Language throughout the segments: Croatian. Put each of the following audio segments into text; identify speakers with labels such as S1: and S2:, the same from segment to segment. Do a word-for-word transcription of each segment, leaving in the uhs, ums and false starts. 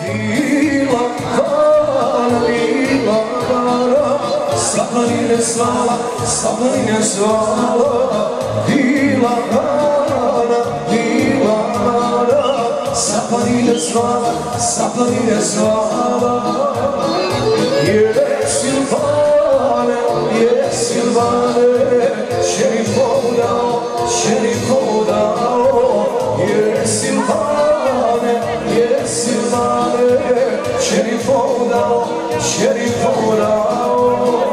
S1: Lila, Hana, Lila, Hana, Saparine svala, Saparine svala, Lila, Hana, Lila, Hana, Saparine svala, Saparine svala. Je Silvane, je Silvane, šerifo dao, šerifo dao, je Silvane, je Silvane, šerifo dao, šerifo dao.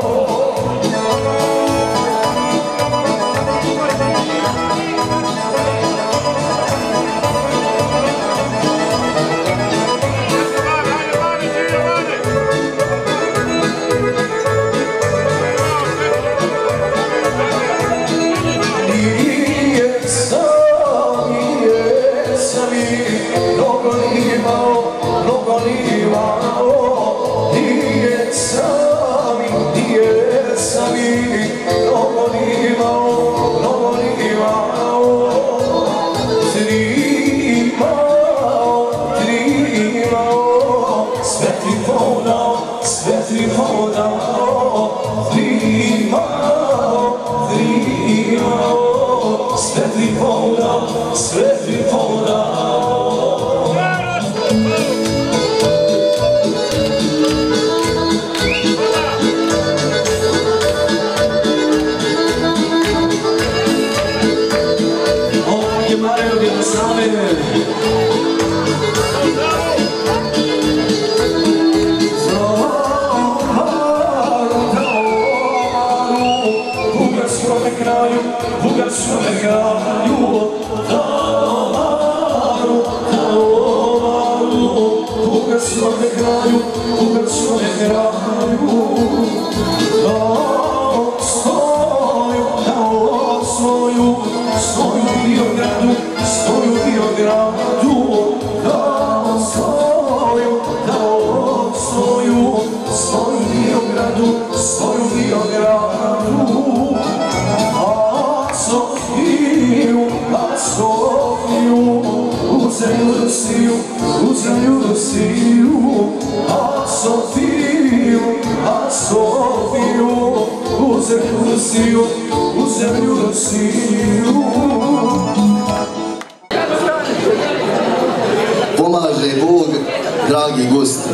S2: Pomaže Bog, dragi gosti.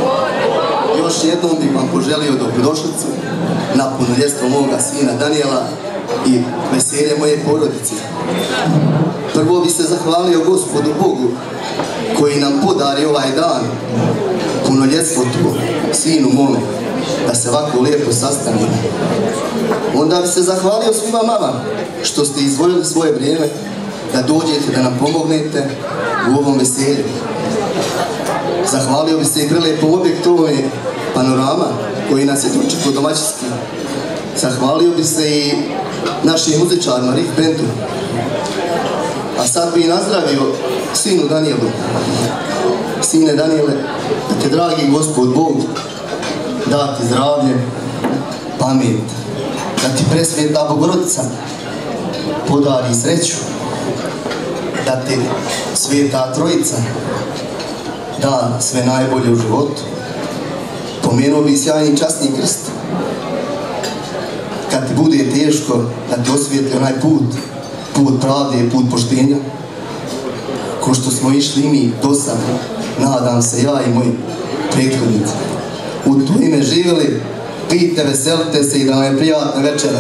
S2: Još jednom bih vam poželio dobrodošlicu na punoljetstvo moga sina Danijela i veselje moje porodice. Prvo bih se zahvalio Gospodu Bogu koji nam podari ovaj dan, punoljetstvo tu, sinu mome, da se ovako lijepo sastanimo. Onda bih se zahvalio svima vama što ste izdvojili svoje vrijeme da dođete, da nam pomognete u ovom veselju. Zahvalio bih se i prelepom objektu, ovo je Panorama koji nas je dočekao domaćinski. Zahvalio bih se i našim muzičarima, Riff Bandu. A sad bih nazdravio sinu Danijelu. Sine Danijele, da te dragi Gospod Bog da ti zdravlje, pamet, da ti presveta Bogorodica podari sreću, da ti Sveta Trojica da sve najbolje u životu. Pomenuo bi sjajni časni krst. Kad ti bude teško, da ti osvijeti onaj put, put pravde, put poštenja. Ko što smo išli i mi do sad, nadam se ja i moji prethodnici. U to ime živjeli, pijte, veselite se i da vam je prijatna večera.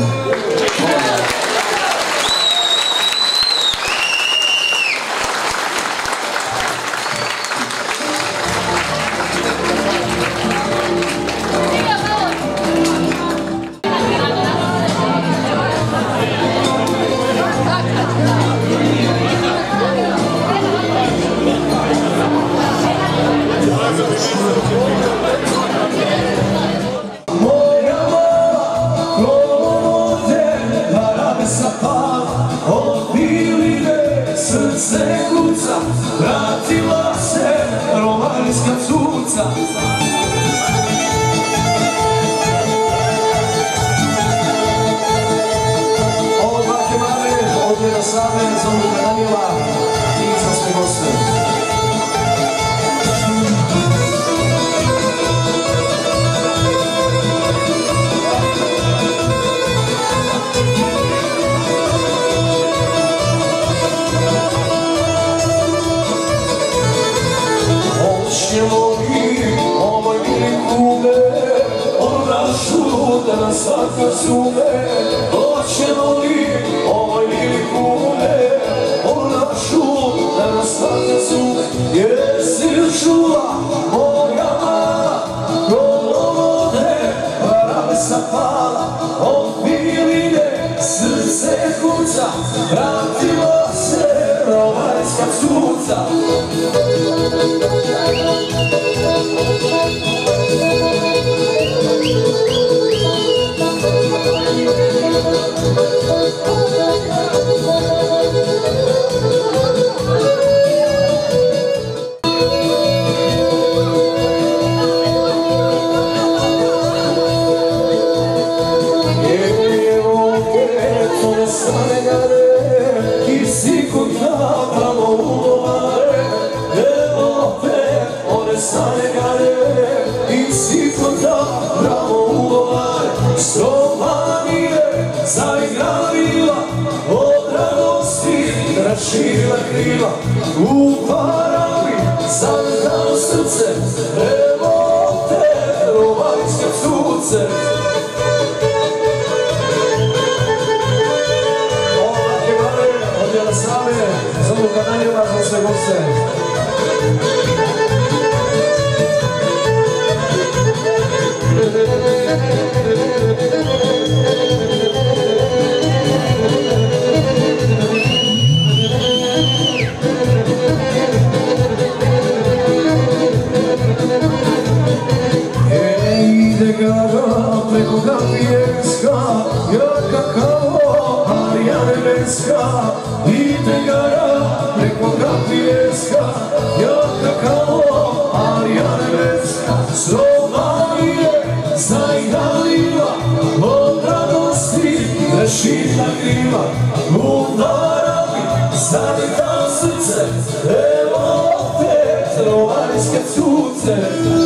S1: Danijela i za sve goste. da nas sad razume, hoćemo li ovoj ili kune, onu našu da nas sad razume. Jesi li čula moja mala, golovode, para me zapala, od biline srce kuca, vratila se romanska cuca. Šira kriva u paravi, zavrtao srce, evo te romanske cuce. Ova kivare, odjela same, za Luka Nanjeva, za sve goste. Preko Gabrijelska, jaka kao Marija Nebeska. Ide gara preko Gabrijelska, jaka kao Marija Nebeska. S Romanije zaigaliva, od radosti rešita kriva. U naravi zavrtao srce, evo te romanske cuce.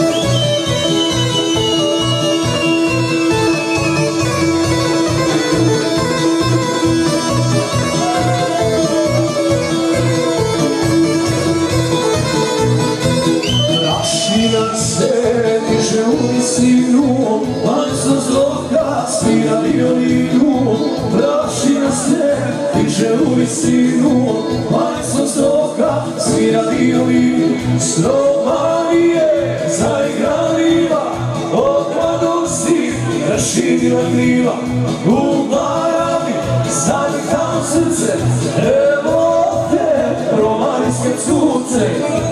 S1: Diže u visinu, majstvo zloka svira violinu. Prašina se diže u visinu, majstvo zloka svira violinu. S Romanije zaigraliva, od radosti raširila kriva. U naravi zavrtao srce, evo te romanijske cuce.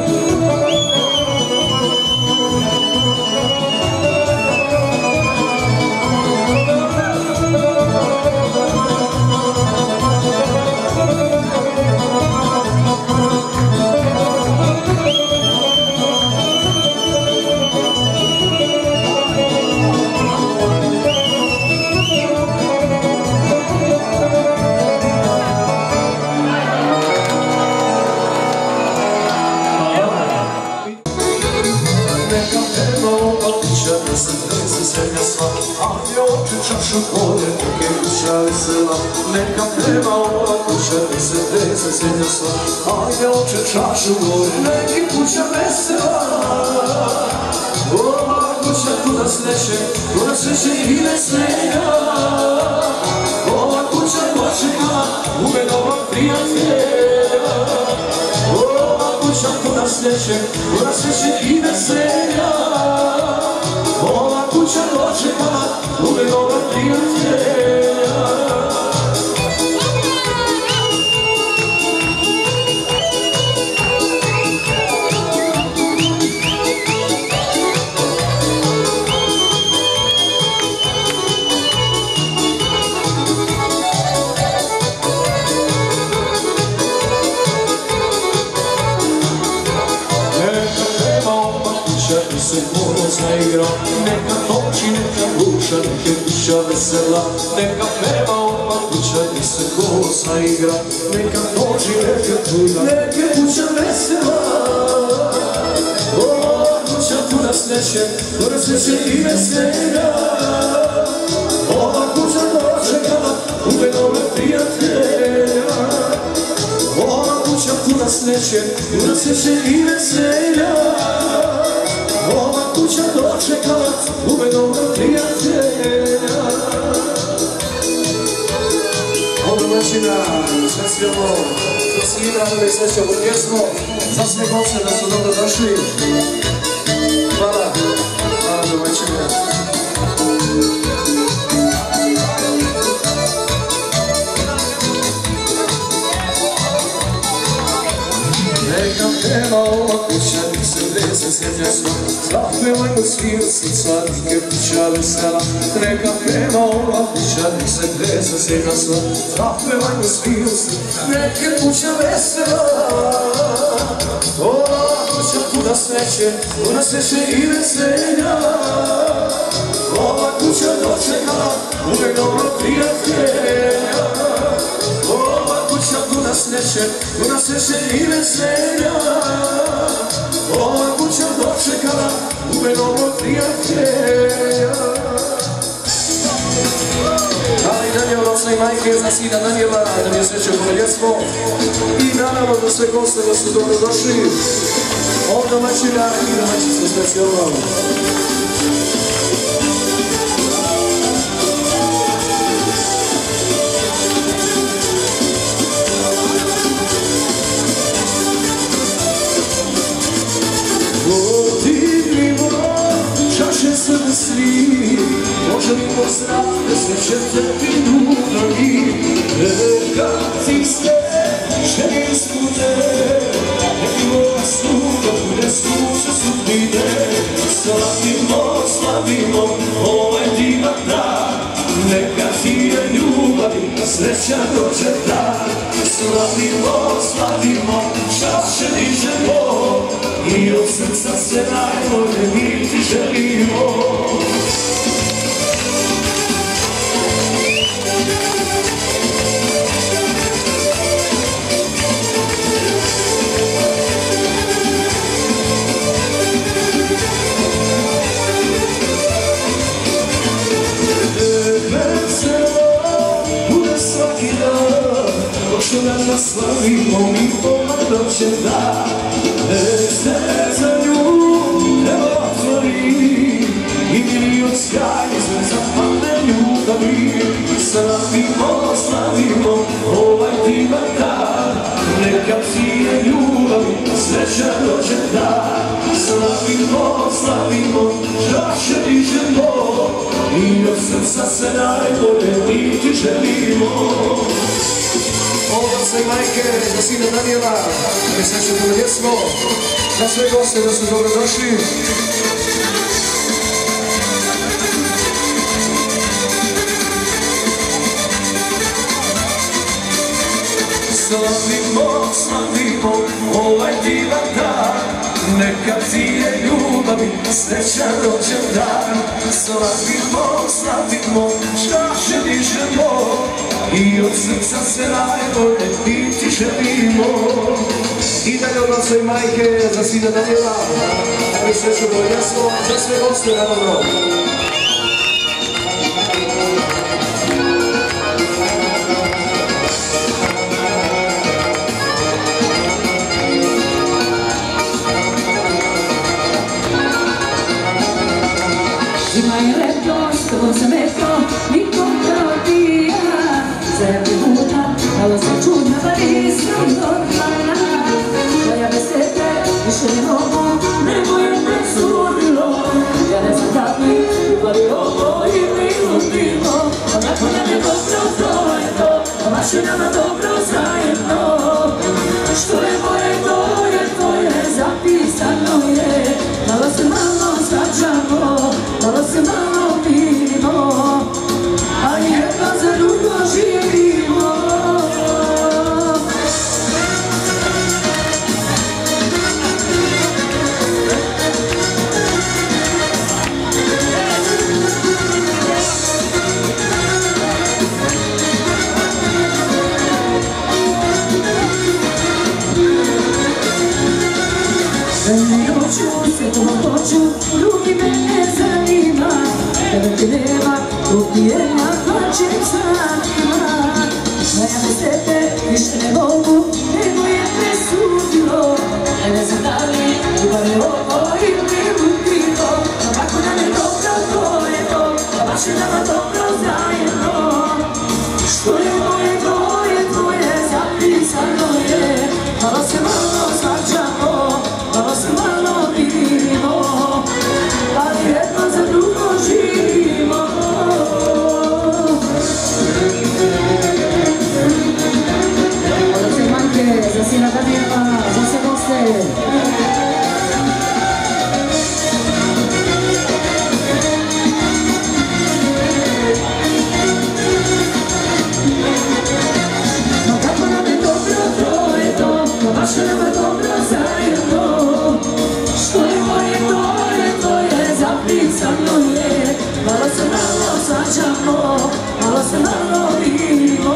S1: Čašu polje, neke kuća vesela, neka prema ova kuća, nek se trese srednja sva. Ajde oče čašu gore, neki kuća vesela. Ova kuća kuda sreće, kuda sreće i veselja. Ova kuća dočekala uvedova prijatelja. Ova kuća kuda sreće, kuda sreće i veselja. Ova kuća dočekala uvedova prijatelja. Neka se porozna igra, neka noći, neka duša, neka kuća vesela. Neka peva ova kuća, nek se porozna igra, neka noći, neka tuga, neka kuća vesela. Ova kuća puna sreće, puna sreće i veselja. Ova kuća dočekala uvedove prijatelja. Ova kuća puna sreće, puna sreće i veselja. Ova kuća dočekala uvedova prijatelja. domaćina, specijalno za svima koji sreće ovu pjesmu, za sve goste da su dobro došli. Hvala, hvala domaćina. Neka peva ova kuća, nek se vreze sjeća sva, zapevajmo svi od srca, nek je kuća vesela. Neka peva ova kuća, nek se vreze sjeća sva, zapevajmo svi od srca, nek je kuća vesela. Ova kuća puna sreće, puna sreće i veselja. Ova kuća dočekala uvek dobro prijatelja. Ova kuća puna sreće, puna sreće i veselja. Ova kuća dočekala uvek novog prijatelja. Ali Danijel, oca i majke, za sina Danijela, da mi je sreće poveljecmo. I naravno da sve goste da su dobro došli. Od domaćina i domaćica specijalno. Srde svi, poželimo zdravlje, sreće tebi ljubavi. Neka ti sve želje ispune, neki moja suda bude slučaj sudbine. Slavimo, slavimo ovaj divan dan, neka ti je ljubavi, sreća dođe dan. Slavimo, slavimo, čas će dižemo, i od srca se najbolje mi ti želimo. Što nam naslavimo mi pomoć da nek se za nju evo otvori i milion sjajnih zvezda padne ljubavi. Slavimo, slavimo ovaj divan dan, neka ti je ljubavi, sreća dođe dan. Slavimo, slavimo, čaše dižemo i od srca se najbolje mi ti želimo. Oca i majke, za sina Danijela, mi sreće poveljecmo, za sve goste da su dobro došli. Slavimo, slavimo ovaj divan dan, neka ti je ljubavi, sreća rođen dan. Slavimo, slavimo, čaše dižemo i od srca se najbolje mi ti želimo. I dalje od oca i majke, za sina Danijela, mi sreću poveljecmo, za sve goste naravno.
S3: Ima je leto, što sam eto, nikom kao ti ja. Zemlji puta, malo sam čudna, pa nisam normalna. Da ja bez tebe više ne mogu, nego je me sudilo. Ja ne znam da mi ljubavi ovo ili ludilo. Onako nam je dobro, to je to, a baš je nama dobro zajedno. Što je moje, to je tvoje, zapisano je. Malo se malo svađamo, malo se malo vidimo, a jedno za drugo živimo. Hoću, sve to hoću, drugi me ne zanima. Kada te nema, ubijena plaćem sanima. Da ja bez tebe više ne mogu, nego je presudilo. Ja ne znam da li ljubav je ovo ili ludilo. Ovako nam je dobro, to je to, a baš je nama dobro zajedno. Što je moje, to je svađamo, malo se nanovimo,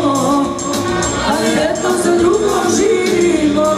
S3: ali jedno za drugo živimo.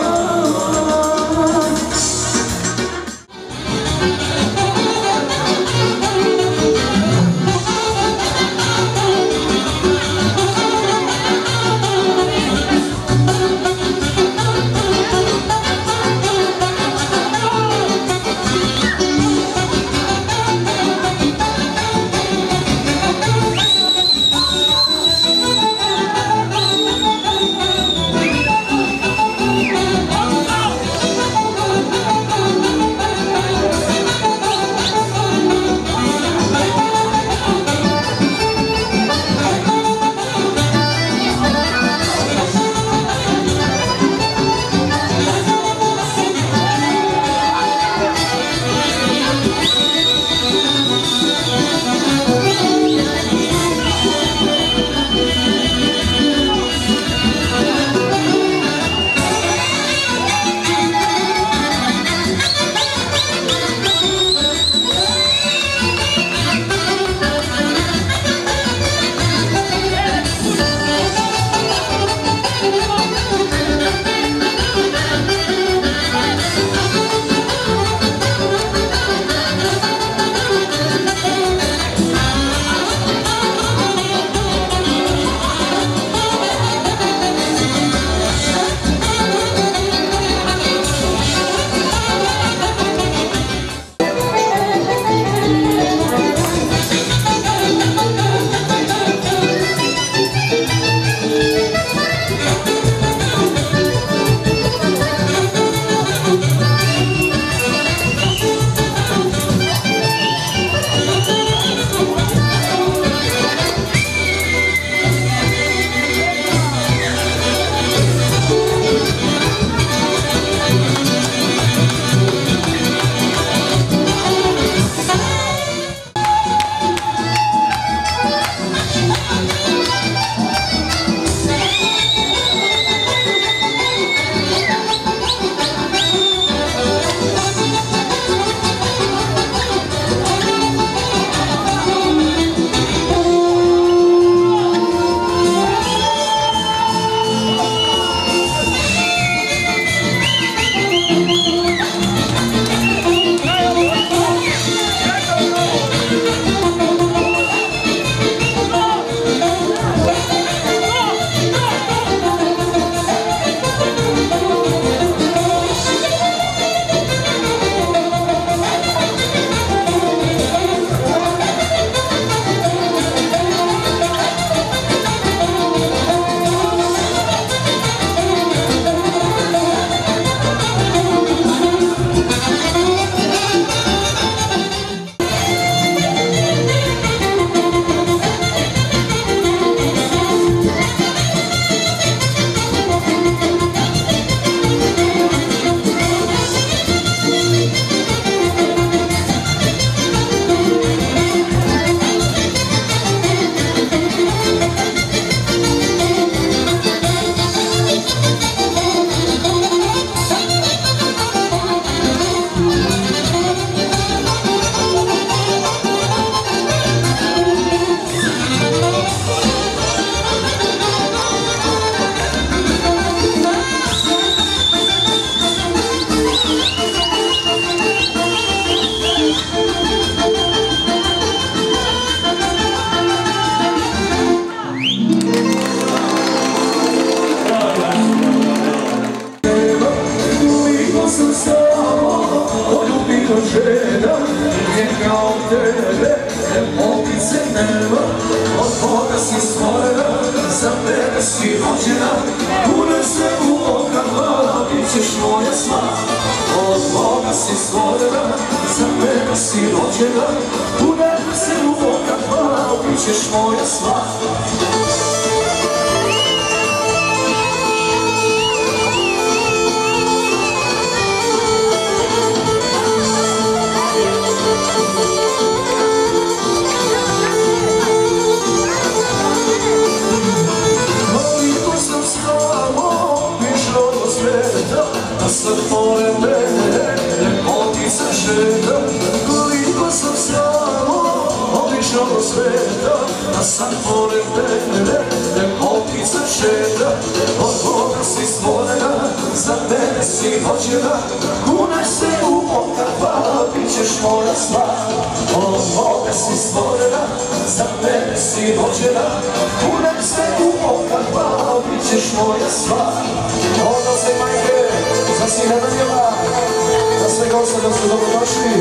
S1: Koliko sam samo obišao sve šeta, a sad pored mene ljepotica šeta. Od Boga si stvorena, za mene si rođena, kunaj se u oka dva, bit ćeš moja sva. Od Boga si stvorena, za mene si rođena, kunaj se u oka dva, bit ćeš moja sva. Odnosi majke, za sina Danijela, za sve goste da su dobrodošli.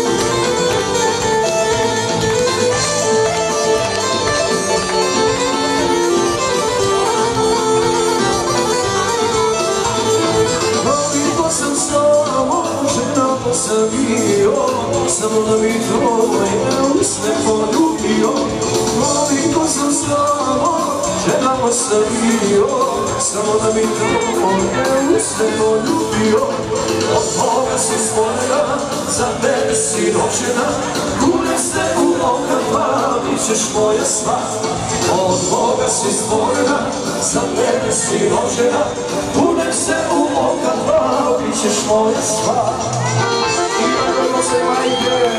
S1: Koliko sam samo žena posavio, samo da mi tvoje usne poljubio. Koliko sam samo žena posavio, samo da mi tvoje usne poljubio. Od Boga si stvorena, za mene si rođena, kunaj se u oka dva, bit ćeš moja sva. Od Boga si stvorena, za mene si rođena, kunaj se u oka dva, bit ćeš moja sva. I naravno se majke,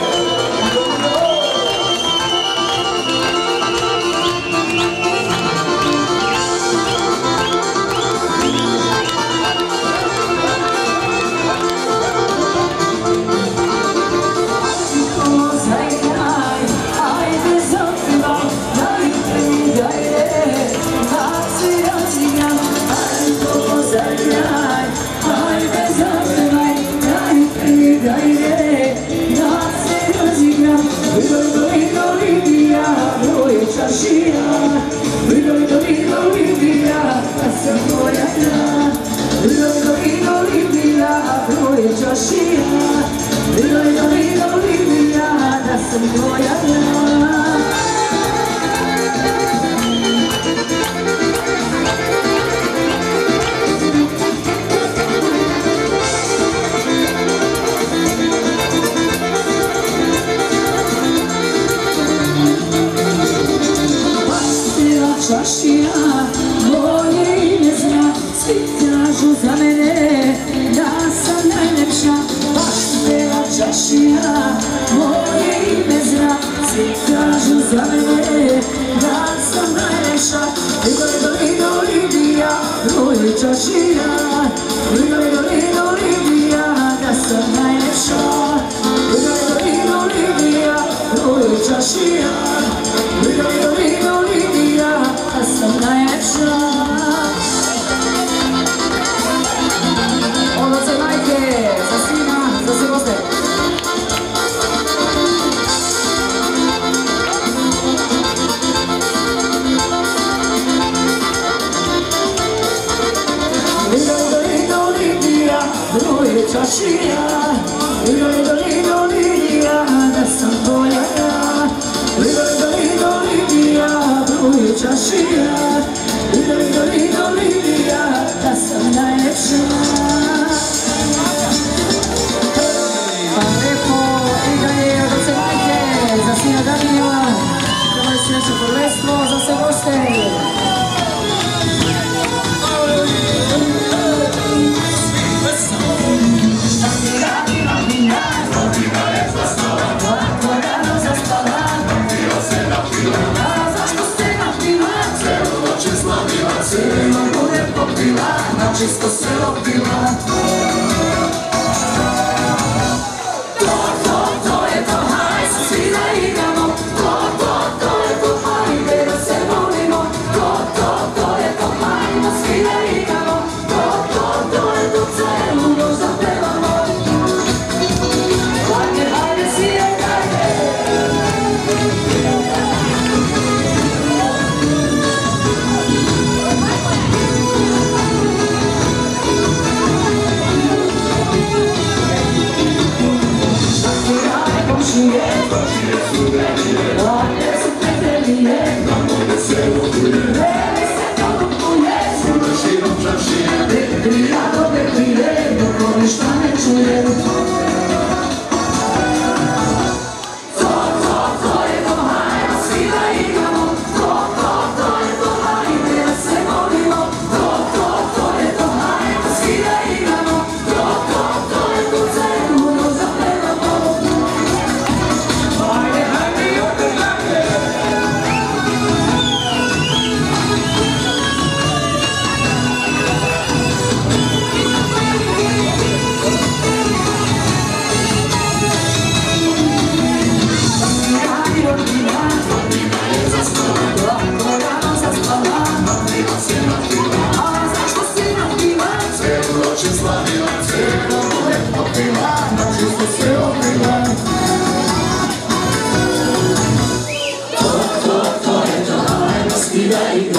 S3: čisto se opila. To, to, to je to, hajde svi da igramo. To, to, to je to, hajde da se volimo. To, to, to je to, hajde svi da igramo. To, to, to je to, celu noć da pevamo. Hajde, hajde svi da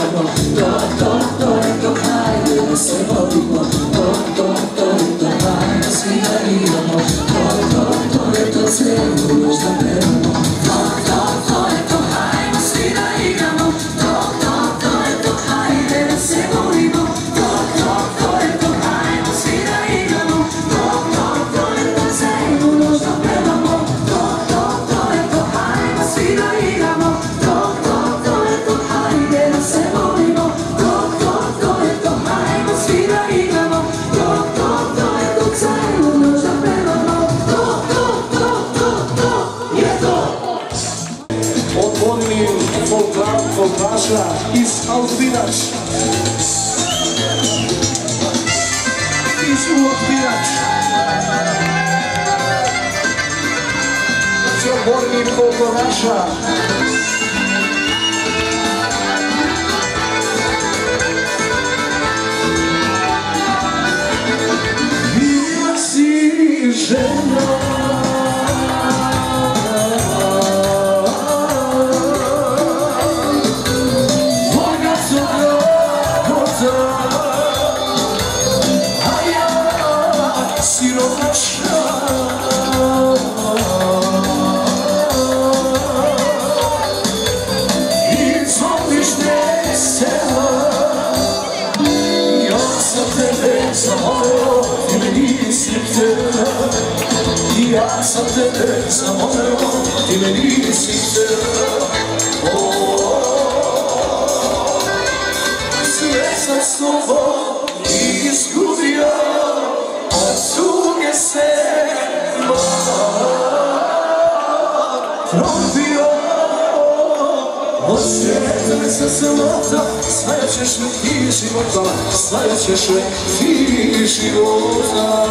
S3: igramo, to, to, to je to, hajde da se volimo, to, to, to je to, hajde svi da igramo, to, to, to je to, cijelu noć da pevamo, to, to, to je to, hajde svi da igramo, to, to, to je to, hajde da se volimo, to, to, to je to, hajde svi da igramo, to, to, to je to, cijelu noć da pevamo, to, to, to je to, hajde svi da igramo, to, to, to je to, hajde da se volimo, to, to, to je to, hajde svi da igramo, to, to, to je to, cijelu noć da pevamo, to, to, to, to, to je to.
S1: Odvodni folklaša iz Altvirač. Iz Altvirač. Znači odvodni folklaša. Bila si žena, ja sam tebe zamolio, ti me nisi htjela. Sve sam s tobom izgubio, od tuge se probio. Od svijeta se samota, svajaćeš me ti života, svajaćeš me ti života.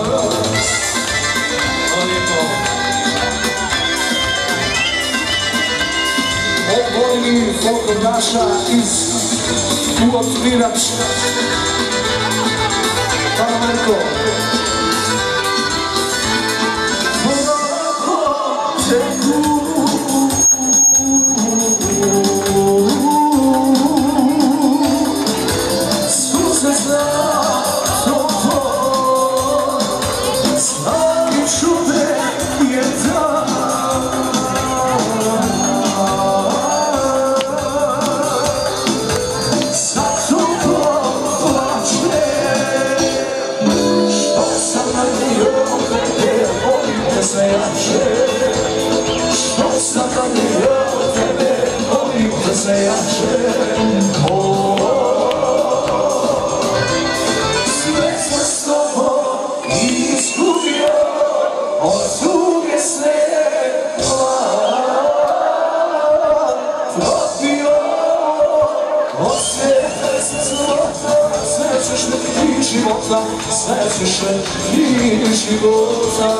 S1: Odvojni folkloraša iz Uotvirač. Paramarko. Polako teku suze za to, svaki čuvek je dan. Što sam radio tebe, volim da se jače. Sve sam s tobom izgubio, od tuge se probio. Od svijeta se zlota, sve ćeš me ti života, sve ćeš me ti života.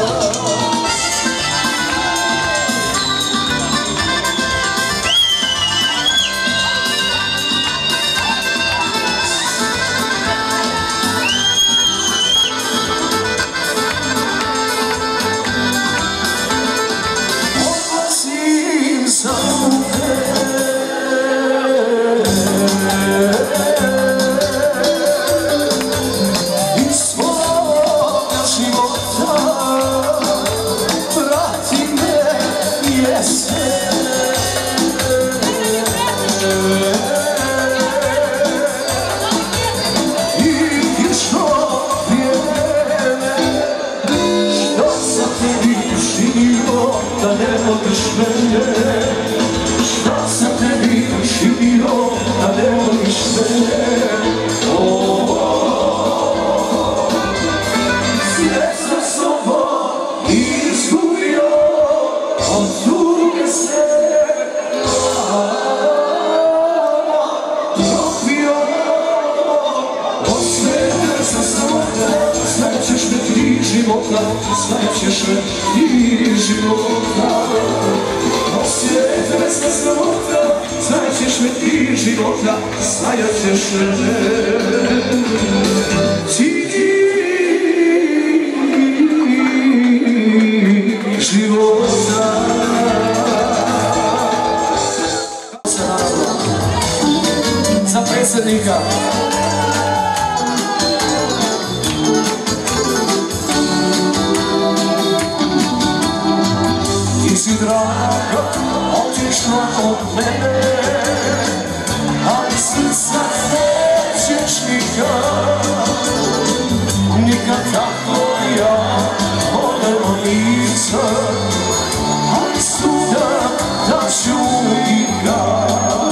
S1: Znajdźesz i żywota. O świecie bez złota, znajdziesz i żywota, znajdziesz ci żywota. predsjednika. Ti si draga, otišla od mene, ali srca nećeš nikad, nikad tako ja voleo nisam, ali suda da ću ikad.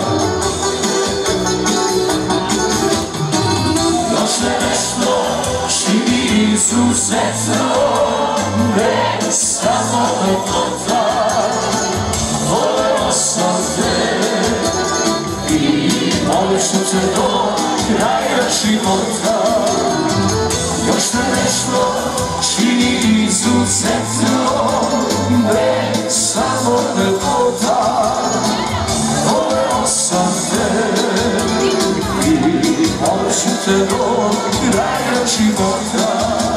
S1: Još ne nešto živi izuzetno, ne samo lepota, voleo sam te i molit ću te do kraja života. Još ne nešto čini izuzetno, ne samo lepota, voleo sam te i molit ću te do kraja života.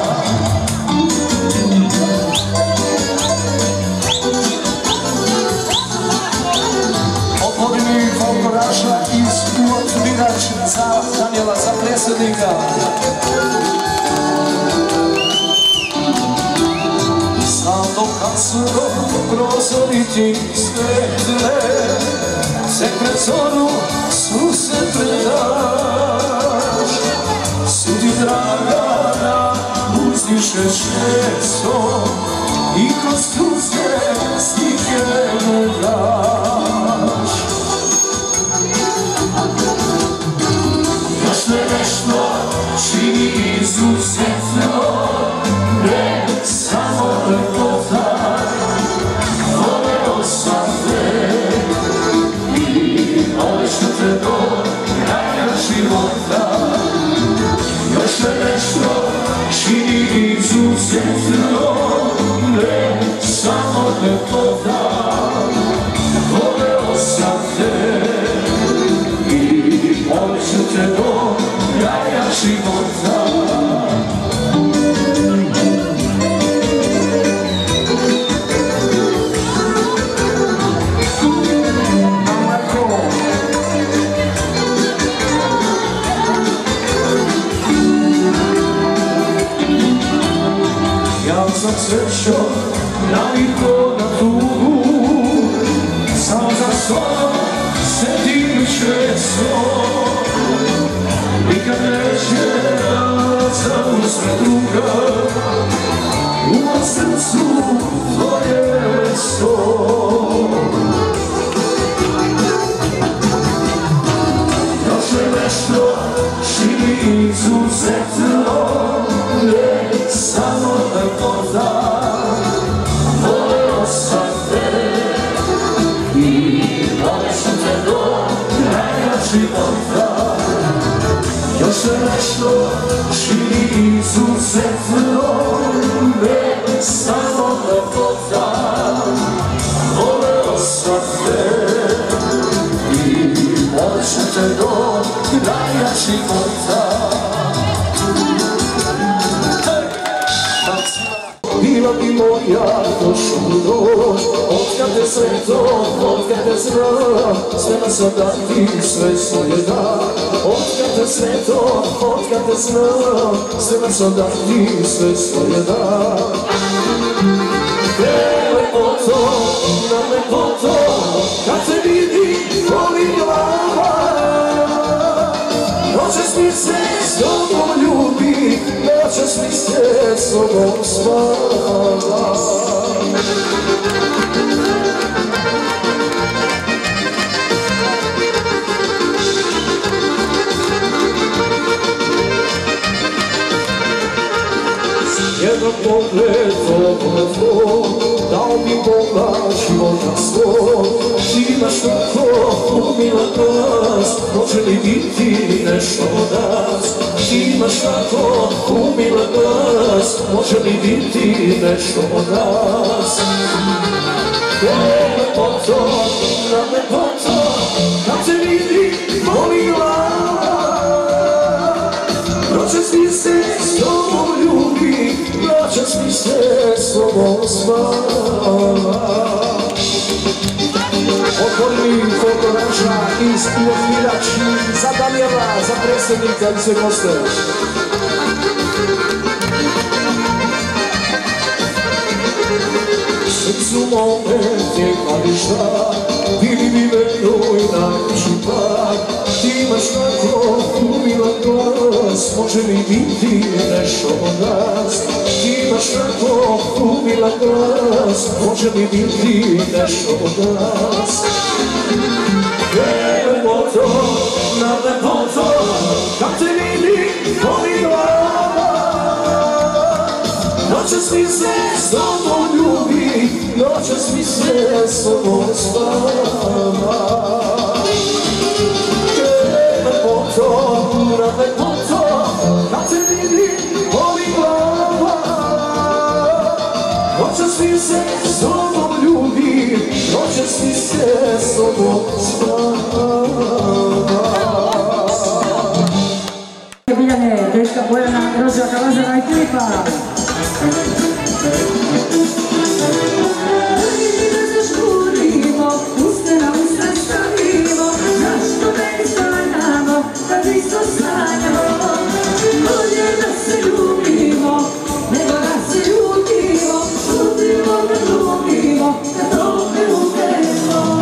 S1: Otvoreni folkloraša iz Uotmirač za Danijela, za predsjednika. Znam dok kad su prozori ti svetle, se pred zoru susret predaš. Sudi draga da uzdišeš često i kroz tuđe stike me daš. Još ne nešto čini izuzetno, ne samo lepota, voleo sam te i molit ću te do kraja života. Još ne nešto čini izuzetno, ne samo lepota, voleo sam te i molit ću te do kraja života. Ja sam srećo navikao na tugu, sam za sobom sedim često. Nikad neće da sam sve druga, u mom srcu tvoje mesto. Još je nešto čini izuzetno, ne samo lepota, voleo sam te i molit ću te do kraja života. Još je nešto čini izuzetno, ne samo lepota, voleo sam te i molit ću te do kraja života. Bila bi moja došla noć, otkad te sreto, otkad te znam, sve nas odati, sve svoje da. Otkad te sreto, otkad te znam, sve nas odati, sve svoje da. Gde lepoto, na lepoto, kad te vidi, voli glava. Noćas mi se s tobom ljubi, noćas mi se s tobom spava. Jedan pogled pogled tvoj, dao mi Boga života svoj. Ti imaš tako umilan glas, može li biti nešto od nas? Ti imaš tako umilan glas, može li biti nešto od nas? Lepoto, na lepoto, kad te vidi, boli glava. Noćas mi se s tobom ljubi, noćas mi se s tobom spava. Otvoreni folkloraša iz Uokmirači, za Danijela, za predsjednika i sve goste. Srcu mome te kadiša, bili bi veroj najveći par. Ti imaš tako umilan glas, može mi biti nešto od nas. Ti imaš tako umilan glas, može mi biti nešto od nas. Lepoto, na lepoto, kad te vidi, boli glava. Noćas mi se s tobom ljubi, noćas mi se s tobom spava. Lepoto, na lepoto, kad te vidi, boli glava. Noćas mi se s tobom ljubi, noćas mi se s tobom spava.
S3: Biljane, dečka Bojana, Roža Kalazana i Filipa. Hajde da zažurimo, uste na usta stavimo, zašto ne sanjamo, kad isto sanjamo. Bolje da se ljubimo, nego da se ljutimo, ljubimo da ljubimo, da to ne umemo.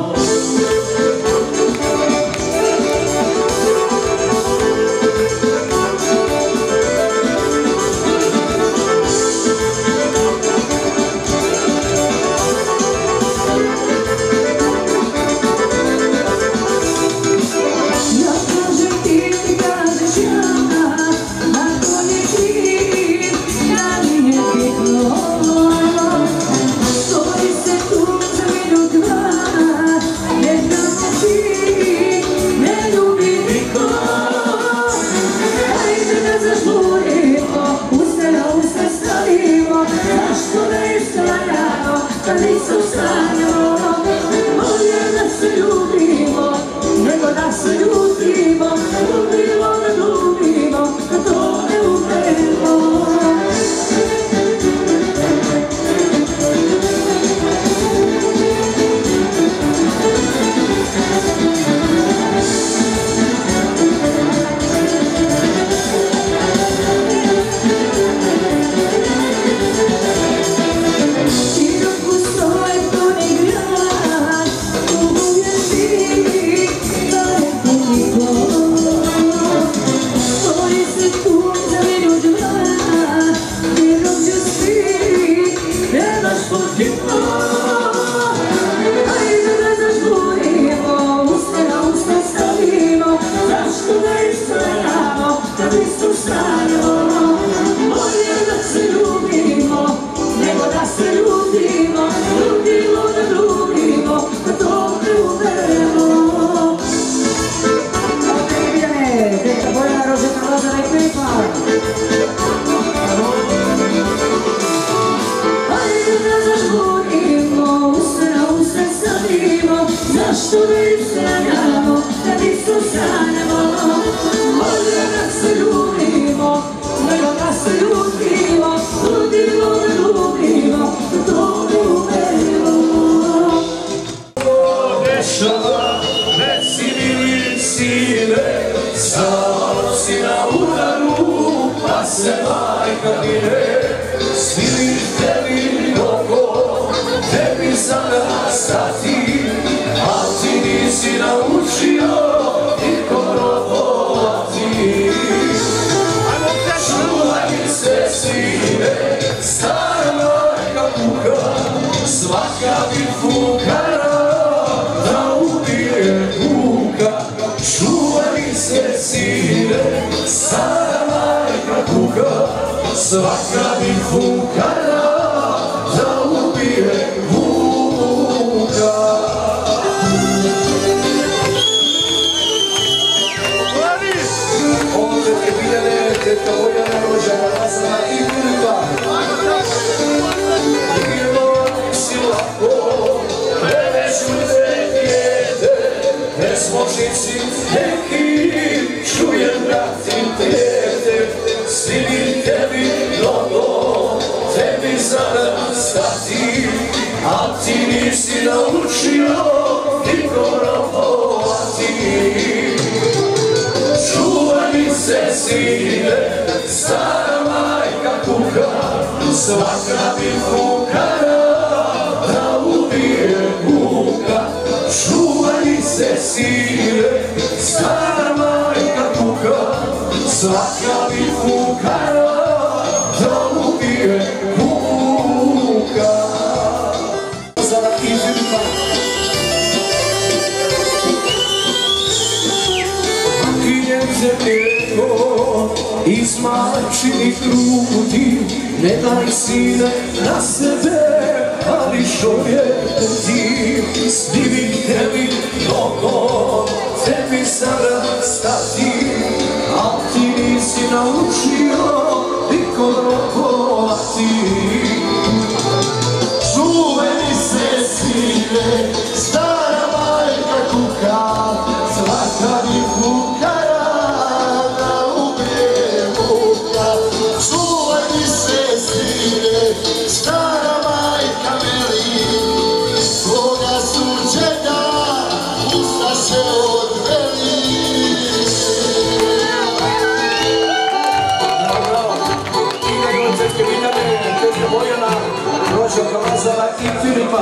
S1: Svaka bi fukara da ubije vuka. Ovdje te Biljane, tetka Bojana, Roža Kalazana i Filipa. Bilo si lako, preveću te dijete, nesmoćnici neki, čujem vratim tete, svi tebi mnogo, tebi zaraz stati, a ti nisi naučio niko rovo. sine, stara majka kuka, svaka bi fukara, da ubije kuka. Čuvaj se sine, stara majka kuka, svaka bi fukara, da ubije kuka. Sada izvipa zemljeko iz majčinih grudi, ne daj sine na sebe, ali što je ti, snimite mi mnogo, tebi sada stati, al ti nisi naučio niko rokovati. Čuveni se sine, stara majka kuka, svaka mi kuka. Stara majka veli, svoga suđenja ustaše odveli. Bravo, bravo. Igraju Češke Biljane, Češke Bojana, Roša Kavazala i Filipa.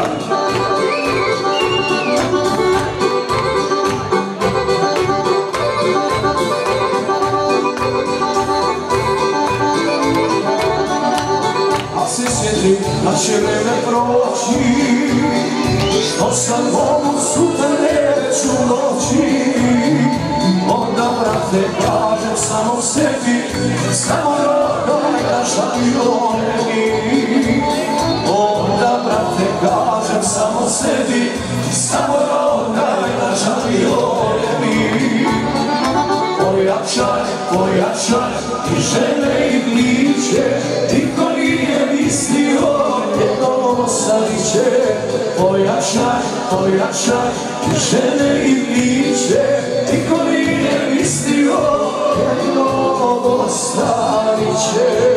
S1: Da će vreme proći, što sam mogu sutra neću noći. Onda, brate, kažem samo sebi, samo rodaj na šampioni. Onda, brate, kažem samo sebi, samo rodaj na šampioni. Pojačaj, pojačaj i žene i pliće, niko nije mislio jednom ostaviće. Pojačaj, pojačaj i žene i pliće, niko nije mislio jednom ostaviće.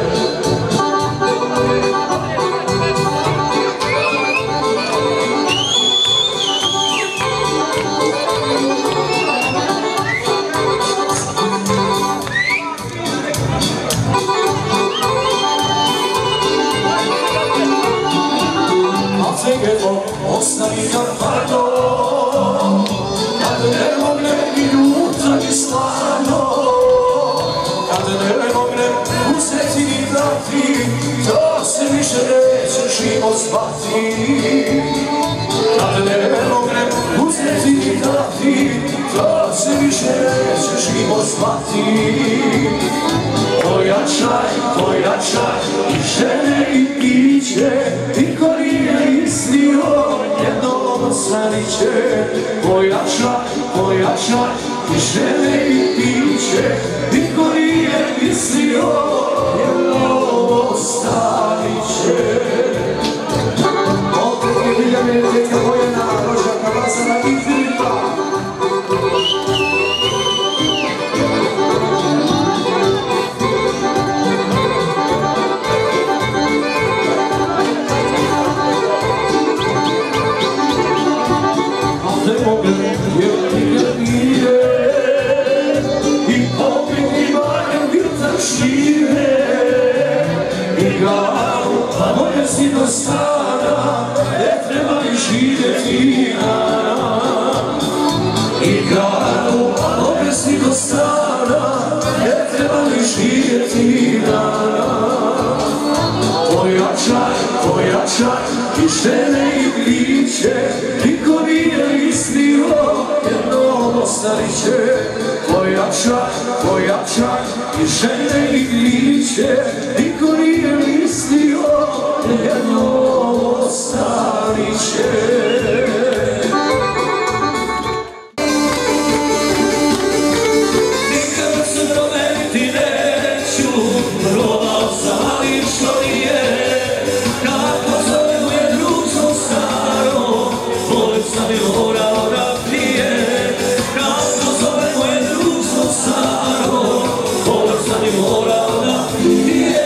S1: Ostavi ga pardon, kad ne mogne i jutra mi stvarno, kad ne mogne uzeti i dati, to se više neće život zvati. Kad ne mogne uzeti i dati, to se više neće život zvati. Pojačaj, pojačaj i žene i piće, niko nije mislio jednom osvaniće. Pojačaj, pojačaj i žene i piće, niko nije mislio jednom osvaniće. Opet je Biljane, Češke Bojana, Roša Kavazala i Filipa. Si do stara, ne treba li živjeti rana. Igraru, a opet si do stara, ne treba li živjeti rana. Pojačaj, pojačaj i žene i pliće, niko nije mislio jednom ostariće. Pojačaj, pojačaj i žene i pliće, niko nije mislio jedno ostaniće. Nikad se promeniti neću, probao sam, ali što nije. Kako zove moje društvo staro, volim sam i morao da pije. Kako zove moje društvo staro, volim sam i morao da pije.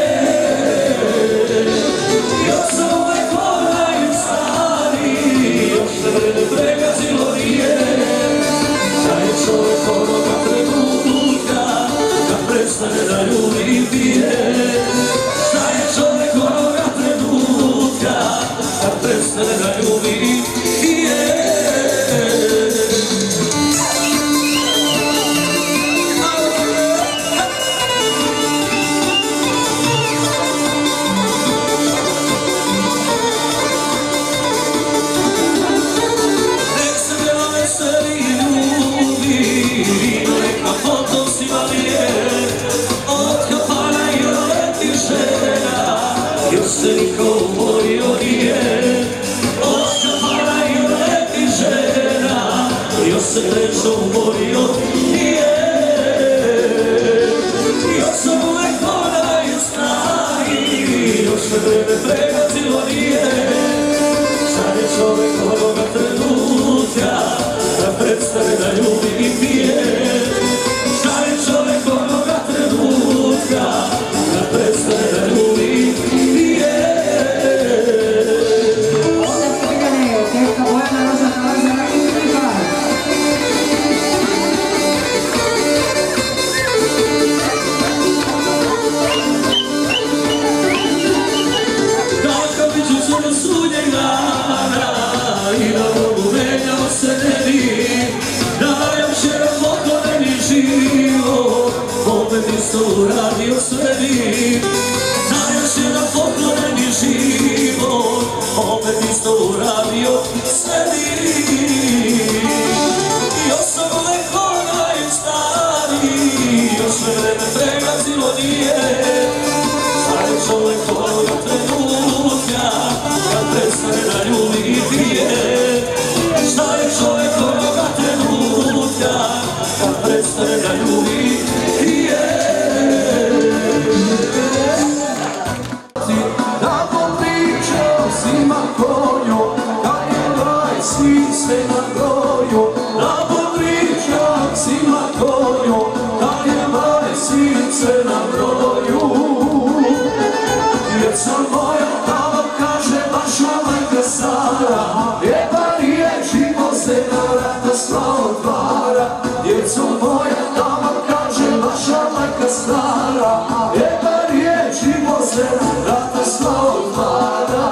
S1: Pregazilo nije, da je čovjek onoga trenutka, kad pred prestane da ljubi i pije. Šta je čovjek onoga trenutka kad prestane da ljubi i pije? Se niko umorio nije, od kapala i leti žena, još se trećo umorio nije. Još sam uvek onaj stari, još me vreme pregazilo nije. Sad je čovek ovoga trenutka da prestane da ljubi i pije. Sad je čovek ovoga trenutka da prestane da ljubi i pije. Isto uradio sebi, da još jedan pokloneni život, opet isto uradio sebi. Još sam uvek onaj stari, još me vreme pregazilo nije. Sad je čovek ovoga trenutka kad prestane da ljubi i pije. Šta je čovek ovoga trenutka kad prestane da ljubi i pije? Sve na broju, na podričak si na konju, kad je maj since na broju. Djeca moja, da vam kaže vaša majka Sara, jeba riječi posljedna vrata sva otvara. Djeco moja, da vam kaže vaša majka Sara, jeba riječi posljedna vrata sva otvara.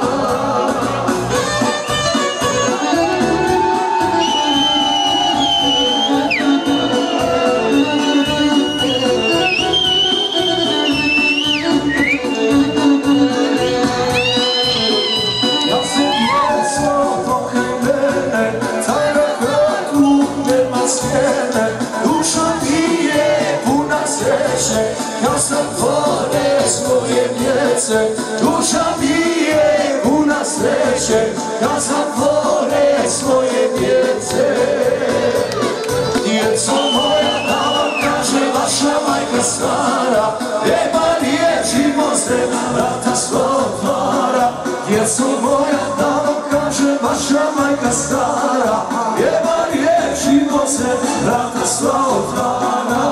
S1: Duša ti je puna sreće, kad sam tvore svoje djece. Duša ti je puna sreće, kad sam tvore svoje djece. Djeco moja, da vam kaže vaša majka stara, jeba riječi posle vrata sva otvara. Djeco moja, da vam kaže vaša majka stara, jeba riječi posle vrata sva otvara.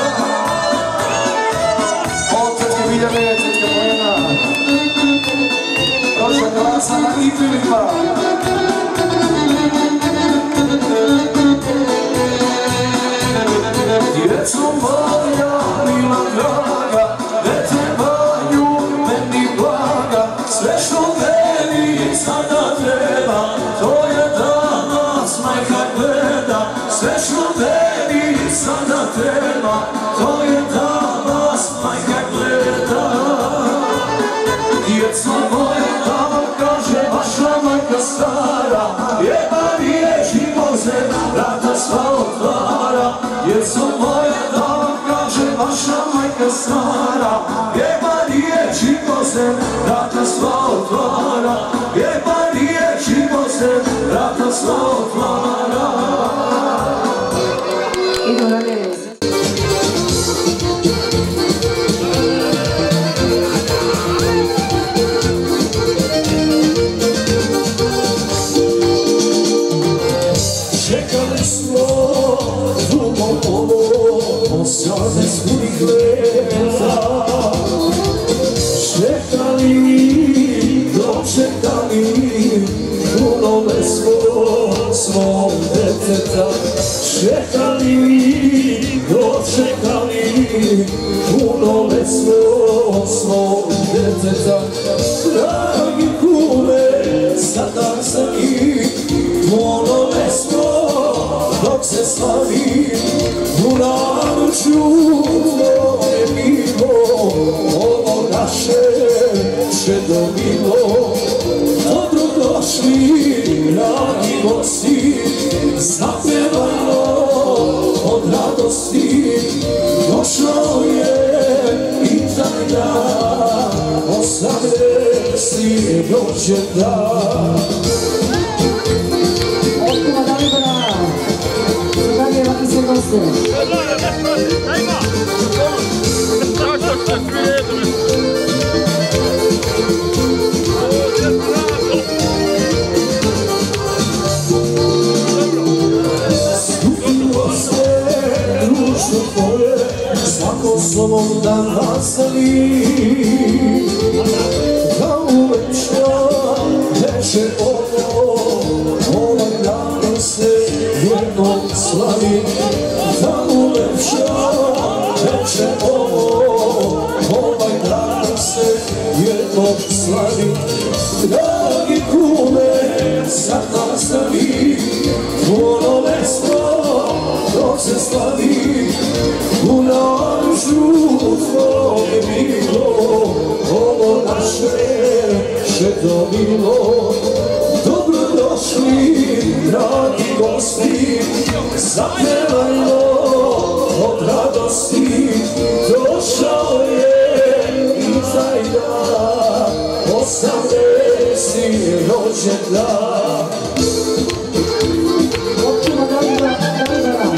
S4: Od tetke Biljane, tetka Bojana, rođa Glasana i Filipa.
S1: Djeco moja, mila draga, ne trebaju meni blaga. Sve što meni sada treba, to je da nas majka gleda. Sve što meni sada treba, to je da nas majka gleda. Djeco moja, da vam kaže vaša majka stara, jeba riječi poslije vrata sva otvara. Djeco moja, da vam kaže vaša majka stara, jeba riječi poslije vrata sva otvara. Jeba riječi poslije vrata sva otvara.
S3: Idu na djecu.
S1: Čekali smo dugo ovo, osjade svojih leta. Čekali, dočekali, punome smo svog deteta. Čekali, dočekali, u naručju tvoje bilo, ovo naše čedovilo. Dobrodošli, dragi gosti, zapevajmo od radosti. Došao je i taj dan, osamdeseti rođendan.
S3: Otkuma Dalibora, zadanje vaki sve goste.
S1: Svako slovom da nastavi, da uveća veče ovo, ovaj dan se jednom slavi. Da uveća veče ovo, ovaj dan se jednom slavi. Dragi kume, sad nastavi, tvono mesto dok se slavi. U naručju tvoje bilo, ovo naše čedovilo. Dobrodošli, dragi gosti, zapevajmo od radosti. Došao je i taj dan, osamdeseti rođendan.
S3: Otkuma Dalibora, Dalibora.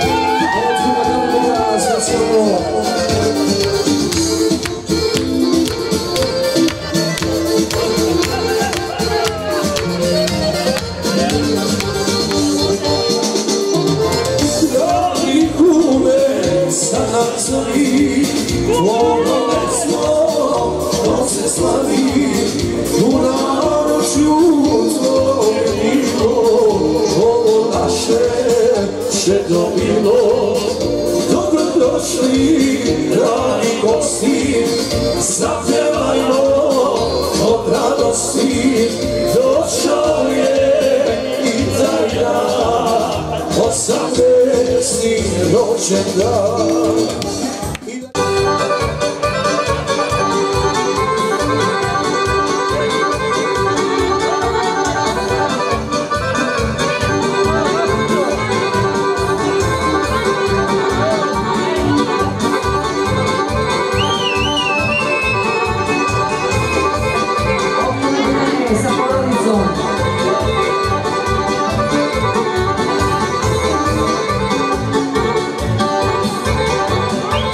S1: Dragi kume, sad nazovi, tvoje mesto dok se slavi. U naručju tvoje bilo, ovo naše čedovilo. Dobrodošli, dragi gosti, zapevajmo od radosti. Došao je i taj dan, osamdeseti rođendan.
S3: Sa porodicom.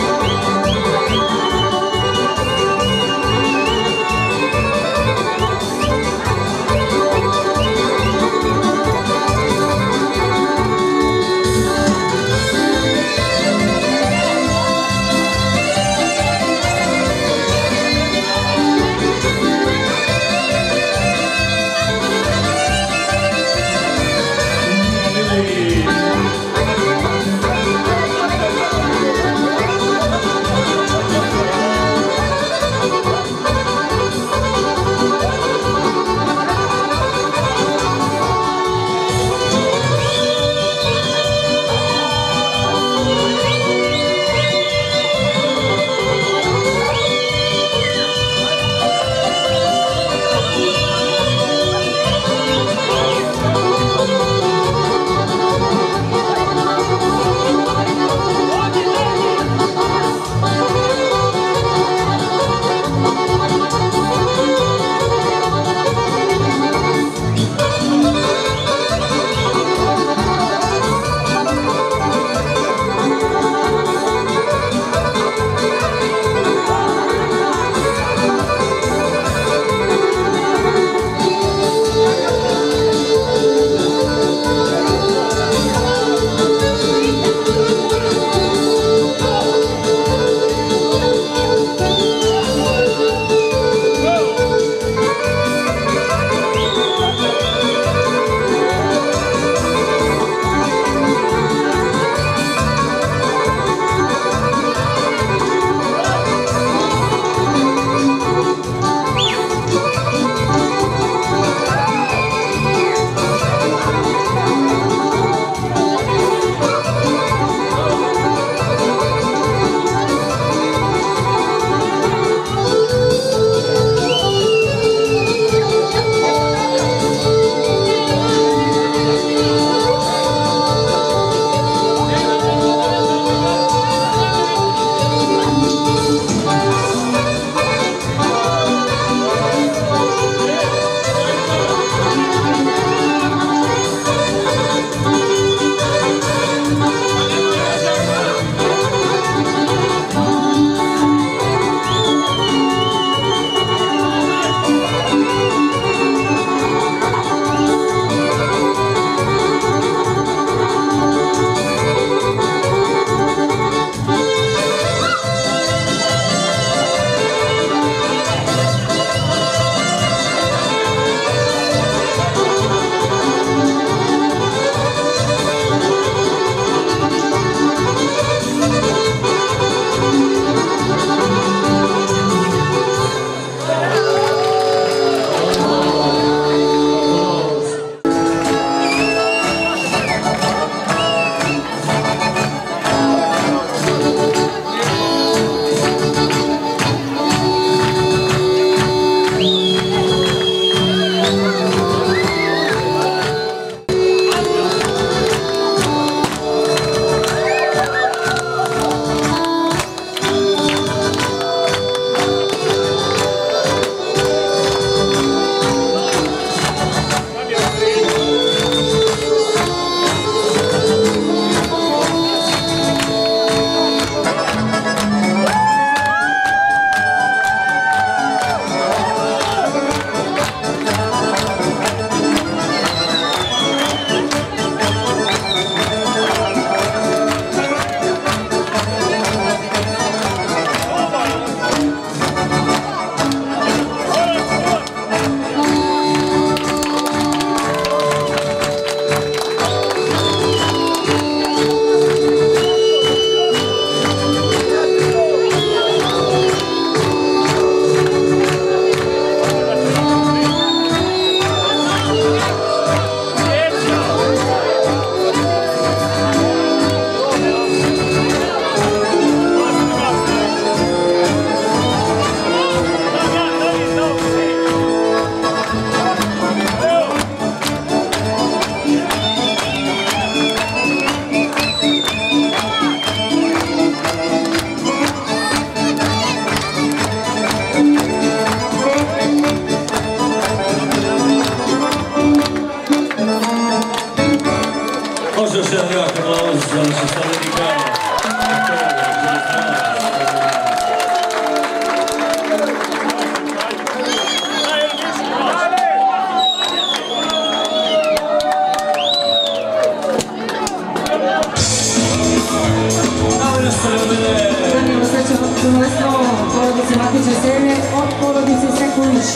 S3: Zanimo srećno punoletno porodice Matiće Selje od porodice Sekulić.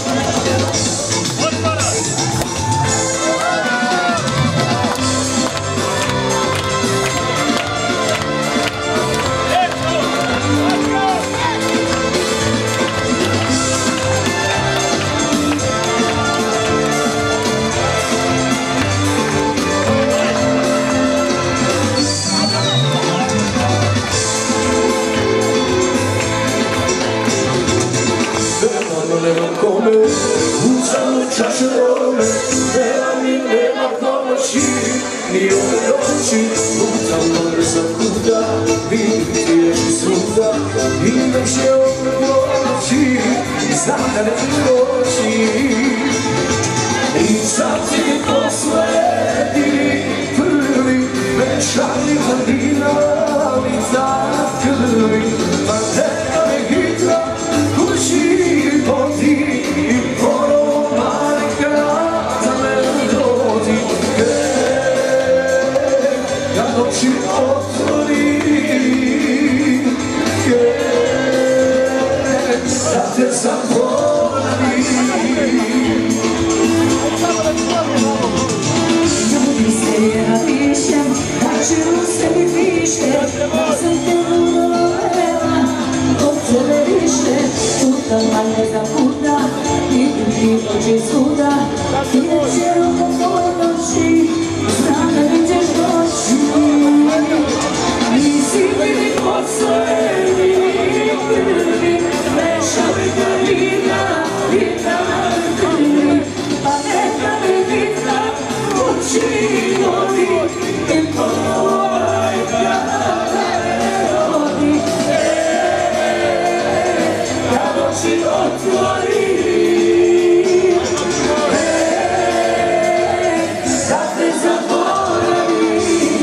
S1: Nema kome, uzalno čaše role, nema mi, nema pomoći, ni ove noći, uzalno ne znam kuda, vidjeti ježi svuda, i već je ove noći, znam da ne doći. I sad ti je posledi, prvi, večarni hladina, lica krvi, pa neka me hitra, kući. Poti i ponovo majka za mene dodi, kad oči otvori, da te zaboravim.
S3: Ljudi se ja pišem, kaži u sebi piše, da sam te volela, od tebe više. Sutra ne znam kuda, i drugi dođi svuda, i večerom na tvoj noći, znam da nećeš doći. Nisi bili posljednji, prvi, vešali glavina, vitra na krvi, pa neka me vitra kući vodi, i ponovo majka me rodi. Oči otvori, da te zaboravim.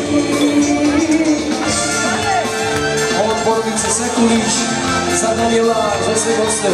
S1: Od porodice Sekulić, za Daniela, za sve goste.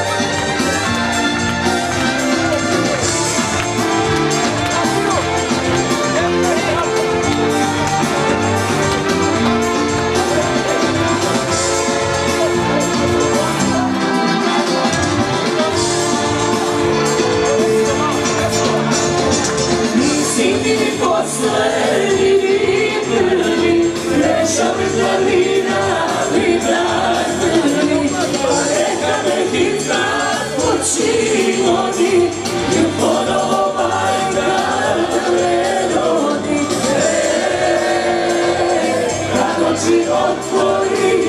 S3: Posljednji prvi, leša bez glavina, vitra krvi, pa neka me hitra kući vodi, i ponovo majka me rodi. Kad oči otvori,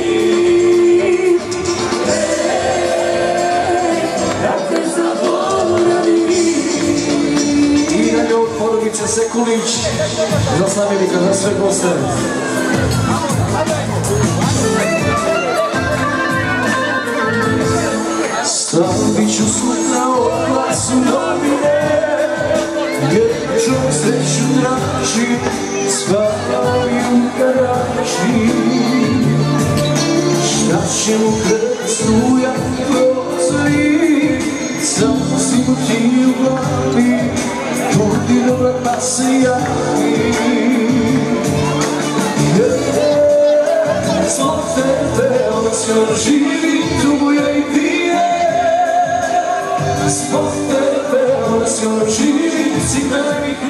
S3: da te zaboravim.
S1: I dalje od porodice Sekulić, za Slavenika, za sve goste. Stavit ću sutra oglas u novine, jer čovjek sreću traži, spavaju u garaži. Šta će mu kad struja prozori, samo si mu ti u glavi, Budi dobra pa se javi. Zbog tebe ona skoro živi, tuguje i pije. Zbog tebe ona skoro živi, si meni